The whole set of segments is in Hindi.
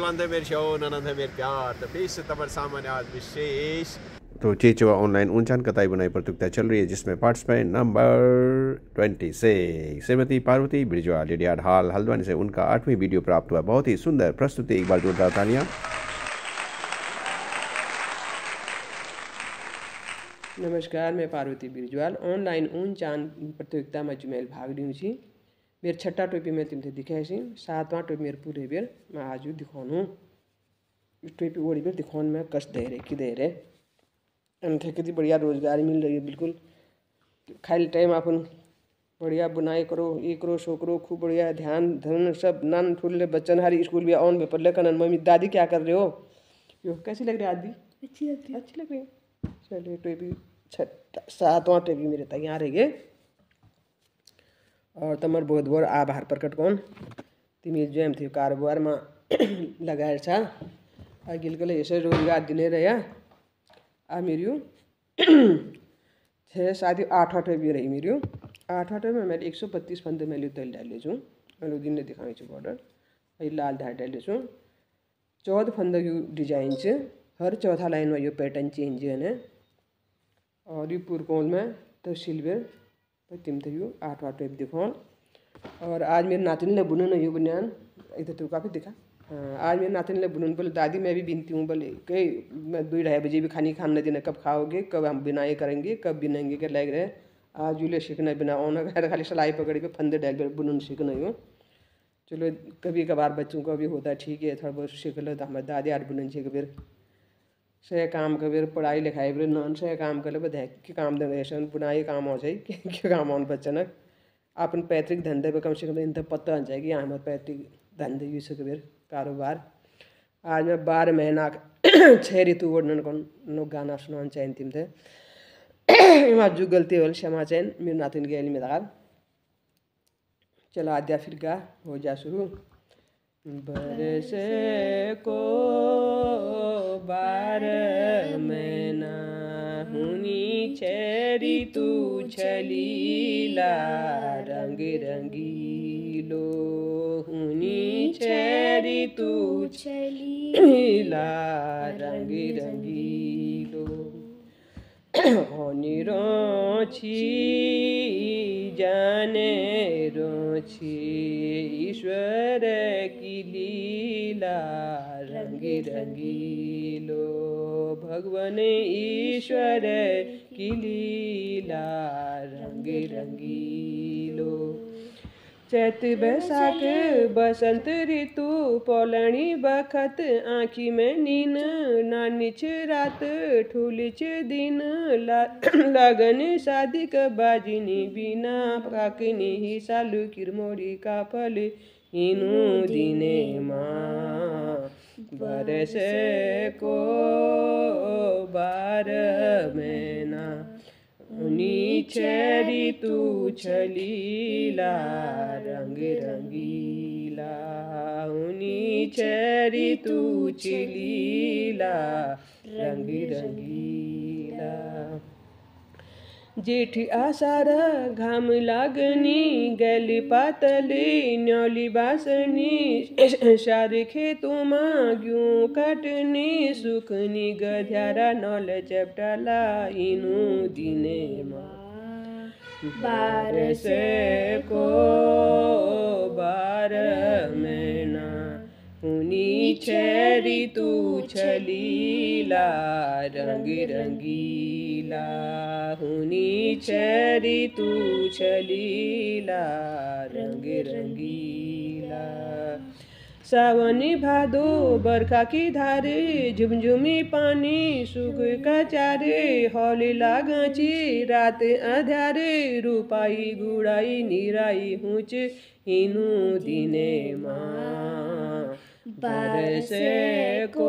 मेजबान थे मेरे शो ननद है मेरे प्यार तो 20 सितंबर सामान्य आज विशेष तो चेचवा ऑनलाइन ऊंचान कताई बुनाई प्रतियोगिता चल रही है जिसमें पार्टिसिपेंट नंबर 26 श्रीमती पार्वती बिरजवाल लिडियाड हाल हल्द्वानी से उनका 8वीं वीडियो प्राप्त हुआ। बहुत ही सुंदर प्रस्तुति, एक बार जोरदार तालियां। नमस्कार, मैं पार्वती बिरजवाल ऑनलाइन ऊन चांद प्रतियोगिता में जुमेल भाग रही छी। मेरे छठा टोपी में तुमसे दिखाई सी, 7वां टोपी मेरे पूरे बेर मैं आज दिखाऊँ टोपी ओढ़ी बेर दिखाने में कष्ट दे रहे कि दे रहे अंत कितनी बढ़िया रोजगार मिल रही है। बिल्कुल खाली टाइम अपन बढ़िया बुनाई करो, ये करो सो करो, खूब बढ़िया ध्यान धन सब नान फूल बच्चन हरी स्कूल भी ऑन पेपर लेकर मम्मी दादी क्या कर रहे हो, यो कैसी लग रही है दादी? अच्छी लग रही है। चलिए टोपी 7वां टोपी मेरे तैयार है ये और तमर बहुत बहुत आभार प्रकट कौन तिमी जो थी कारोबार में लगाएर छ अघिल्कोले यसरी रोजगार दिने रह्या आ मेरो 8वां टोपी रही मेरो 8वां टोपी में मैले 132 फंद मैले तैल डाले छु। मैले दिन दिखाई छु बॉर्डर ये लाल धार डाले छु 14 फंद यो डिजाइन छ। हर चौथा लाइन में यो पैटर्न चेंज है और ये पुरकोल में तो सिल्वर तिम तो यो 8वां टोप दिखाऊँ। और आज मेरे नातिन ने बुनन यो बनियान इधर तो काफ़ी दिखा। आज मेरे नातिन ने बुनन बोले दादी मैं भी बिनती हूँ, बोले कई मैं 2-2:30 बजे भी खाना देना, कब खाओगे, कब हम बिनाई करेंगे, कब बिनेंगे, क्या लग रहे आज जुले सीखना बिना होना खाली सिलाई पकड़ के फंदे डाल बुनन सीखना हो। चलो कभी कभार बच्चों को भी होता है, ठीक है थोड़ा बहुत सीख लो। तो हमारे दादी आठ बुनन सीख फिर से काम कर फिर पढ़ाई लिखाई फिर नॉन से काम कर लो बधाई के काम देंगे ऐसा बुनाई काम हो जाए क्या काम हो बच्चन अपन पैतृक धंधे पे कम से कम इन तक पता हो जाएगी हमारे पैतृक धंधे यूँ से फिर कारोबार। आज मैं 12 महीना 6 ऋतु वर्णन को गाना सुनाना चाहती थे जो गलती हो क्षमा चैन मेरे नातिन गैली में दार चला आद्या फिर गा हो जा शुरू। बरसे को 12 महीना हुनी 6 ऋतु छलीला रंग रंगीलो हुनी 6 ऋतु छलीला रंग रंगीलो होनी रोची जाने रोची ईश्वर की लीला रंग रंगीलो भगवान ईश्वर की लीला रंग रंगीलो। चैत बैसाख बसंत ऋतु पौलणी बखत आँखी में नीन नानिच रात ठूलिच दिन लगन शादी क बाजिनी बिना काकनी ही सालू किरमोड़ी का फल इनु दिने माँ बरसे को 12 महीना उनी 6 ऋतु छलीला रंग रंगीला उनी 6 ऋतु छलीला रंग रंगीला। जेठ आषाढ़ घाम लागनी गैली पातली न्योली बासनी सारे खेतों में ग्यूं कटनी सुखनी गध्यारा नौल चपटाला इनु दिने माँ बरसे को 12 महीना उनी 6 ऋतु छलीला रंग रंगीला हुनी 6 ऋतु छलीला रंग रंगीला। सावनी भादो बरखा की धारे झुमझुमी पानी सुख का चारे हौली लागची रात अध्यारे रूपाई गुड़ाई निराई हुच इनु दिने माँ बरसे को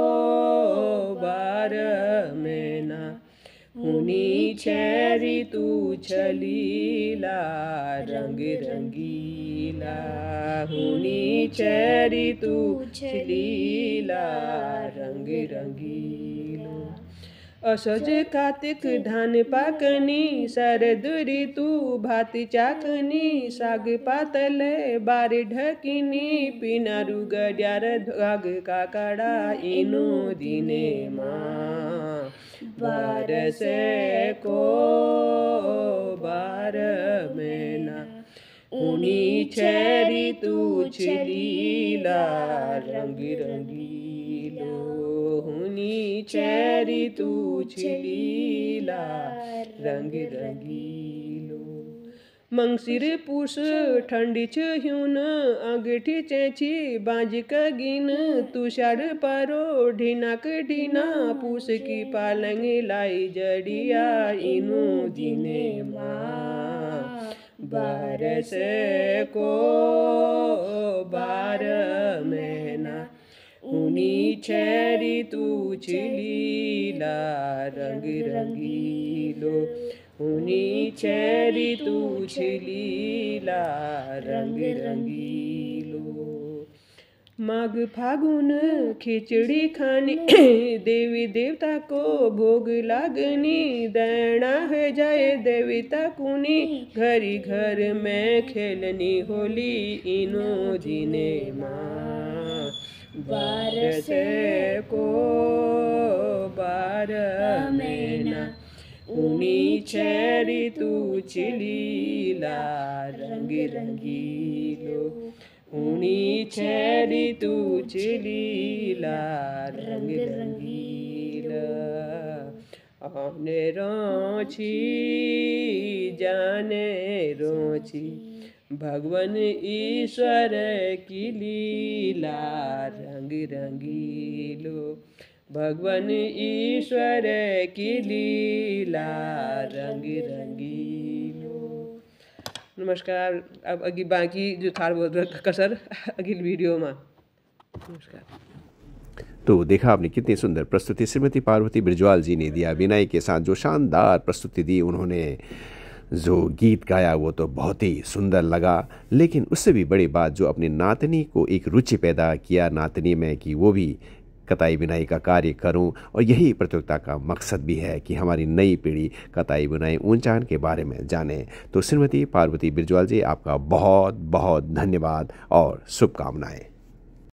12 महीना हुनी 6 ऋतु छलीला रंग रंगीला हुनी 6 ऋतु छलीला रंग रंगीला। असज कार्तिक धान पाकनी शरद ऋतु भात चाकनी साग पातले बारी ढकिनी पिनारु गड्यार धाग काकड़ा इनो दिने माँ बारसे को बार महीना उनी छेरी तू छिलीला रंग रंगीलो हुनी छेरी तू छिलीला रंग रंगीलो मंगसिर पूस ठंडी छ्यून अंगठी चेची बाज कगिन तुषार परो ढिनाक ढिना पूस की पालंग लाई जड़िया इनु दिने माँ बारस को बार महीना उनी छेरी तू छिलीला रंग रंगीलो उनी छेरी तू छिलीला रंग रंगीलो माघ फागुन खिचड़ी खानी देवी देवता को भोग लागनी दैना है जाए देवता कुनी घरी घर में खेलनी होली इनो दिने माँ बारसे को बार महीना उनी छेरी तू छिलीला रंग रंगीलो उनी छेरी तू छिलीला रंग रंगीला आने रोची जाने रोची भगवान ईश्वर की लीला रंग रंगीलो भगवान ईश्वर की लीला रंग रंगीलो। नमस्कार। अब अगी बाकी जो था वो कसर अगली वीडियो में। नमस्कार। तो देखा आपने कितनी सुंदर प्रस्तुति श्रीमती पार्वती बिरजवाल जी ने दिया। विनय के साथ जो शानदार प्रस्तुति दी उन्होंने, जो गीत गाया वो तो बहुत ही सुंदर लगा। लेकिन उससे भी बड़ी बात जो अपनी नातनी को एक रुचि पैदा किया नातनी में कि वो भी कताई बुनाई का कार्य करूं, और यही प्रतियोगिता का मकसद भी है कि हमारी नई पीढ़ी कताई बुनाई ऊंचान के बारे में जाने। तो श्रीमती पार्वती बिरजवाल जी आपका बहुत बहुत धन्यवाद और शुभकामनाएं।